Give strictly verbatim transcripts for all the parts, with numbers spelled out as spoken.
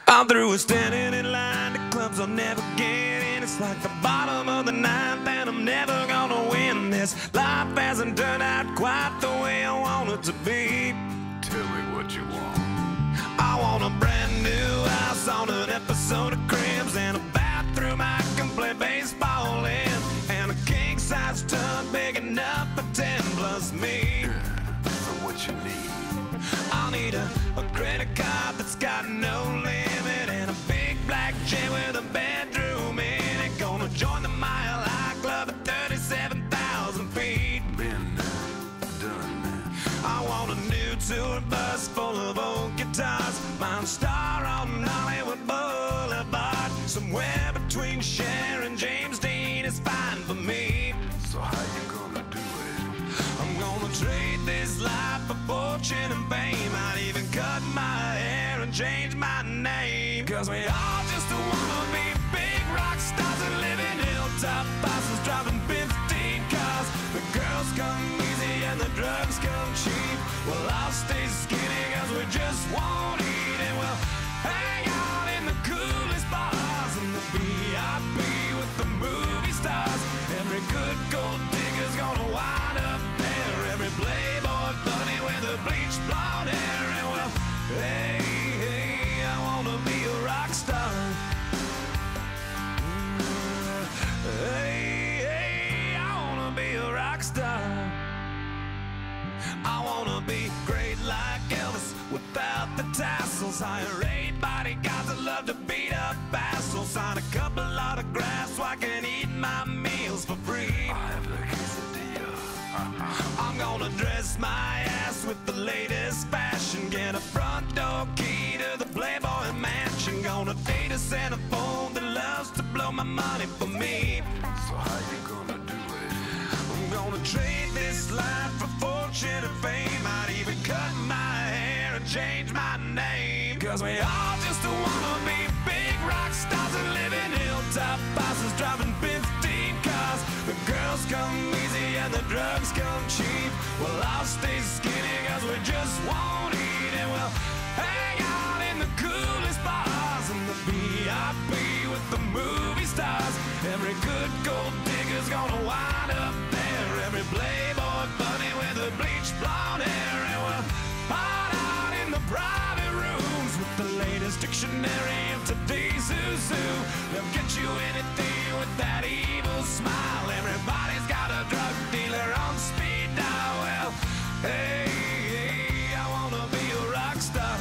I'm through with standing in line to clubs I'll never get in. It's like the bottom of the ninth and I'm never gonna win this. Life hasn't turned out quite the way I want it to be. Tell me what you want. I want a brand new house on an episode of Cribs, and a bathroom I can play baseball in, and a king-size tub big enough for ten plus me. Yeah, so what you need? I'll need a, a credit card that's got no limit, and a big black jet with a bedroom in it. Gonna join the Mile High Club at thirty-seven thousand feet. Been there, done that. I want a new tour bus full of old guitars, mine star on Hollywood Boulevard. Somewhere between Cher and James Dean is fine for me. So how you gonna do it? I'm gonna trade this life for fortune and fame. I'd even cut my hair and change my name, 'cause we all just wanna be big rock stars and live in hilltop bosses, driving fifteen cars. The girls come easy and the drugs come cheap. Well, I'll stay skinny 'cause we just won't eat, and we'll hang out in the coolest bars and the V I P with the movie stars. Every good gold digger's gonna wind up there, every playboy bunny with a bleached blonde hair. And well, hey, hey, I wanna be a rock star. Hey, hey, I wanna be a rock star. I wanna be great like Elvis without the tassels. Hire eight bodyguards that love to beat up assholes. Sign a couple autographs so I can eat my meals for free. I have the quesadilla. I'm gonna dress my ass with the latest fashion, get a front door key to the Playboy mansion. Gonna date a centerfold that loves to blow my money for me. So how you gonna do it? I'm gonna trade this life for fortune and fame. I'd even cut my hair and change my name, 'cause we all just wanna be big rock stars and live in hilltop bosses, driving fifteen cars. The girls come easy and the drugs come cheap. Well, I'll stay skinny 'cause we just won't eat, and we'll hang out in the coolest bars and the V I P with the movie stars. Every good gold digger's gonna wind up there, every playboy bunny with a bleached blonde hair. And we'll hide out in the private rooms with the latest dictionary of today's who's who. They'll get you anything with that evil smile. Everybody's got a drug dealer on speed dial. Well, hey, hey, I wanna be a rock star.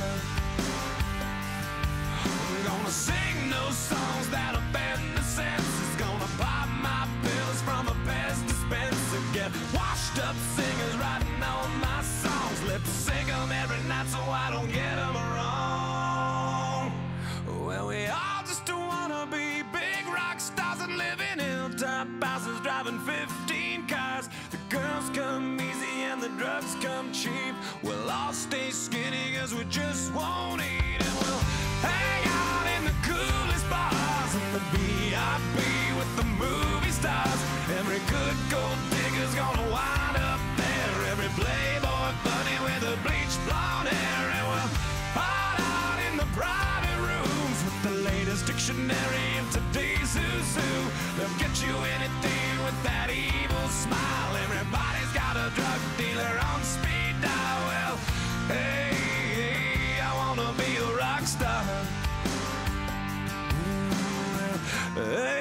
I'm gonna sing those songs that offend the senses. Gonna pop my pills from a Pez dispenser. Get washed up singers writing all my songs. Lip sync them every night so I don't get them wrong. Well, we all just wanna be big rock stars and live in hilltop houses, driving fifteen cars. The girls come easy and the drugs come cheap. We'll all stay skinny 'cause we just won't eat, and we'll hang out in the coolest bars and the V I P with the movie stars. Every good gold digger's gonna wind up there, every playboy bunny with a bleached blonde hair. And we'll hide out in the private rooms with the latest dictionary of today's who's who. They'll get you anything with that evil smile. Everybody's got a drug dealer on speed dial. Well, hey, hey, I wanna be a rock star. Hey.